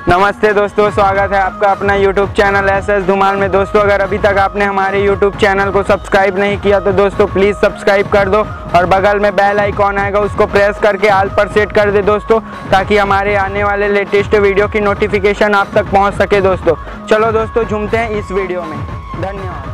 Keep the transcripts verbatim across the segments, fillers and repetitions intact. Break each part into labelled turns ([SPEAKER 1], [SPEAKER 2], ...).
[SPEAKER 1] नमस्ते दोस्तों, स्वागत है आपका अपना YouTube channel S S Dhumal में। दोस्तों, अगर अभी तक आपने हमारे यूट्यूब चैनल को सब्सक्राइब नहीं किया तो दोस्तों प्लीज़ सब्सक्राइब कर दो और बगल में बेल आइकॉन आएगा उसको प्रेस करके ऑल पर सेट कर दे दोस्तों, ताकि हमारे आने वाले लेटेस्ट वीडियो की नोटिफिकेशन आप तक पहुँच सके। दोस्तों चलो दोस्तों झूमते हैं इस वीडियो में। धन्यवाद।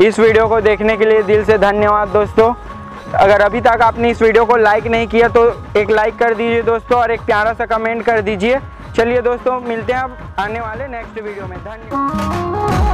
[SPEAKER 1] इस वीडियो को देखने के लिए दिल से धन्यवाद दोस्तों। अगर अभी तक आपने इस वीडियो को लाइक नहीं किया तो एक लाइक कर दीजिए दोस्तों, और एक प्यारा सा कमेंट कर दीजिए। चलिए दोस्तों, मिलते हैं अब आने वाले नेक्स्ट वीडियो में। धन्यवाद।